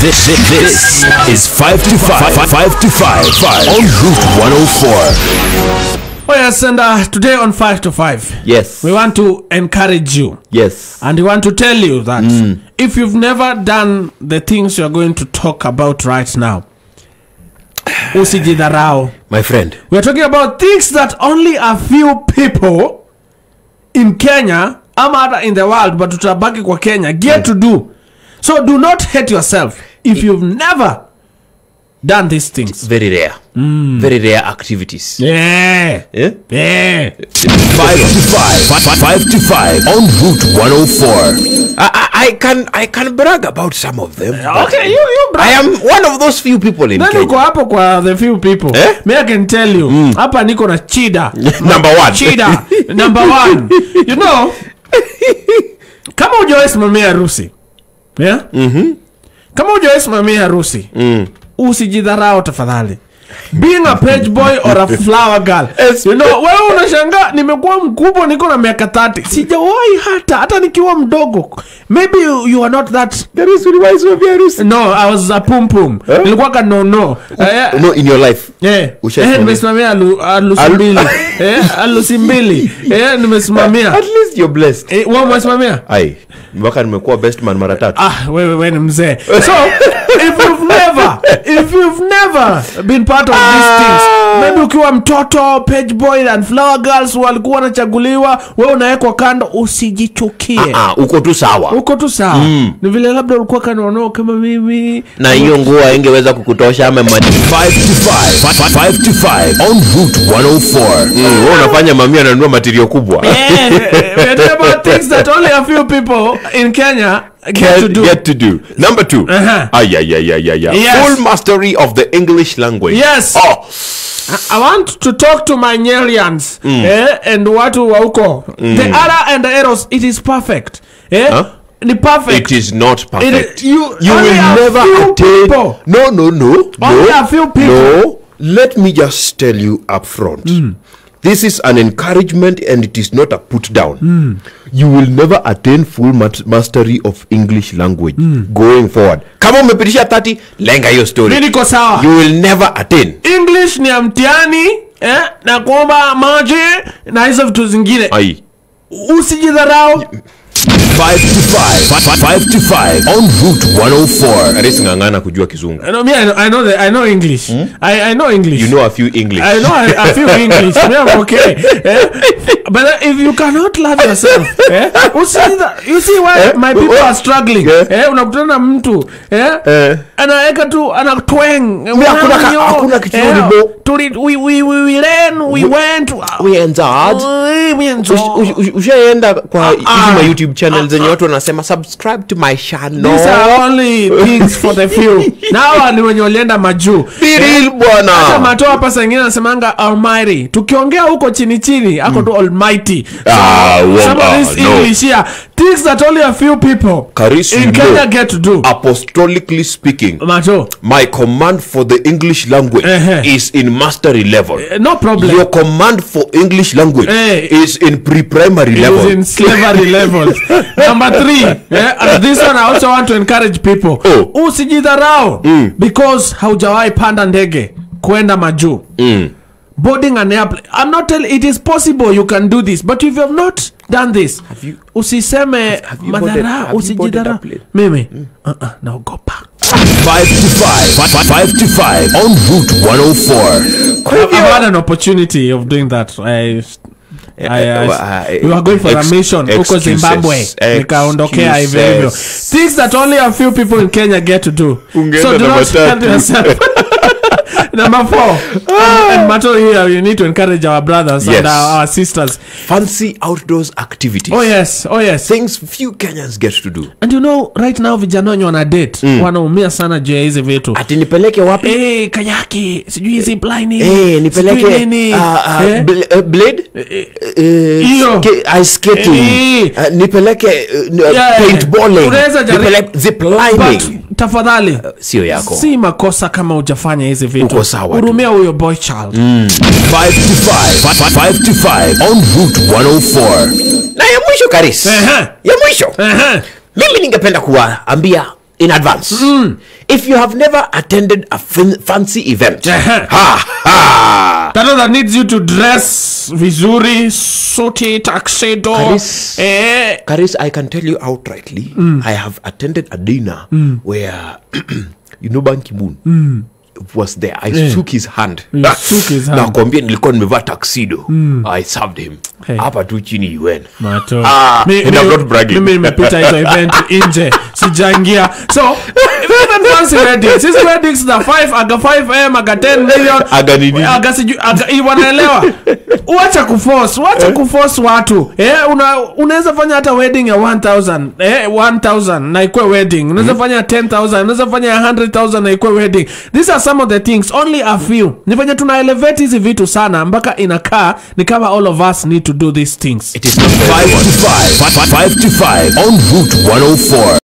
This is 5 to 5 on Route 104. Oh yes, and today on 5 to 5, yes, we want to encourage you. Yes. And we want to tell you that if you've never done the things you're going to talk about right now, usijidharau. My friend, we're talking about things that only a few people in Kenya, ama in the world, but tutabaki kwa Kenya, get to do. So do not hate yourself if you've never done these things. Very rare. Very rare activities. Yeah. Yeah? Yeah. 5 to 5 on Route 104. I can brag about some of them. Okay, you brag. I am one of those few people in Then Kenya. uko hapo kwa the few people. Me I can tell you. Hapa niko na Chida. Number one. Chida. Number one. You know, kama hujawahi simamia harusi. Yeah? Kama hujawahi simamia harusi. Usijidharau tafadhali. Being a page boy or a flower girl. You know, wewe unashangaa nimekuwa mkubwa niko na miaka 30. Sijawahi hata nikiwa mdogo. Maybe you are not that. There is harusi. No, I was a pum pum. Nilikuwa ka no. No, in your life. Yeah. Nimesimamia alusimbili. Alusimbili. Nimesimamia. At least you're blessed. Wewe umesimamia? Ai, mpaka nimekuwa best man mara 3. Wewe ni mzee. So, if you've never been part of these things, maybe ukiwa mtoto, page boy and flower girls walikuwa wanachaguliwa, wewe unawekwa kando, usijichukie. Uko tu sawa. Ni vile labda ulikuwa kanaona kama mimi. Na hiyo nguo haingeweza kukutosha ama 5 to 5 on Route 104. Wewe unafanya mamia ananunua material kubwa. We're talking about things that only a few people in Kenya get to do. Number 2. Yes. Full mastery of the English language. Yes. I want to talk to my Nyerians and watu wa huko. The error and the errors, it is perfect. Ni perfect. It is not perfect. You will never attain. People. No. Only a few people. No. Let me just tell you up front. This is an encouragement and it is not a put down. You will never attain full mastery of English language going forward. Kama umepitisha 30, lenga hiyo story. Mimi niko sawa. You will never attain. English ni mtihani, na kuomba maji na hizo vitu zingine. Usijidharau. 5 to 5 on Route 104. Arisi ngangana kujua kizungu. I know English. I know English. You know a few English. I know a few English. I'm okay. But if you cannot love yourself, you see why my people are struggling. Unakutana mtu, anaweka tu anatweng. Hakuna kitu we ran, we went, we enjoyed. Ushaenda kwa hizi YouTube channel zenye watu wanasema subscribe to my channel. These are only things for the few. Now ni wenye walienda majuu. Be real bwana. Hata matoa hapa sengine nasemanga almighty. Tukiongea huko chini ako tu almighty. Some of this English here, things that only a few people in Kenya get to do. Apostolically speaking, Mato, my command for the English language is in mastery level. No problem. Your command for English language is in pre-primary level. Is in slavery level. Number 3, and this one I also want to encourage people. Usijidharau because haujawahi panda ndege kwenda majuu. Boarding an airplane. I'm not telling it is possible you can do this, but if you have not done this, usiseme madhara, usijidharau. Mimi naogopa. 5 to 5 on Route 104. I've had an opportunity of doing that. We were going for a mission huko Zimbabwe, nikaondokea hivyo. Things that only a few people in Kenya get to do. So do not help yourself. Number 4, and Mato here, you need to encourage our brothers and our sisters. Fancy outdoors activities. Oh yes. Things few Kenyans get to do. And you know, right now vijana wenye wana date wanaumia sana juu ya hizi vitu. Ati nipeleke wapi? Kayaki, sijui ziplining. Nipeleke blade? Ice skating. Nipeleke paintballing. Nipeleke ziplining. Tafadhali sio yako. Si makosa kama hujafanya hizi vitu. Urumia huyo boy child. 5 to 5 on Route 104. Na ya mwisho Karis. Ya mwisho. Mimi ningependa kuwaambia in advance. If you have never attended a fancy event, that needs you to dress vizuri, suti, tuxedo. Karis, I can tell you outrightly, I have attended a dinner where, you know, Ban Ki-moon was there. I shook his hand. Nakwambia nilikuwa nimevaa tuxedo. I served him. Hapa tu chini UN. Mato. And I'm not bragging. Mimi nimepita hizo event nje. Sijaingia. So, even fancy weddings. These weddings na 5 aga 10 million. Aga nini? Wanaelewa. Wacha kuforce watu. Unaweza fanya hata wedding ya 1000. 1000 na ikue wedding. Unaweza fanya 10,000, unaweza fanya 100,000 na ikue wedding. These are some of the things, only a few. Nifanya tuna elevate hizi vitu sana mpaka inakaa ni kama all of us need to do these things. It is 5 to 5 on Route 104.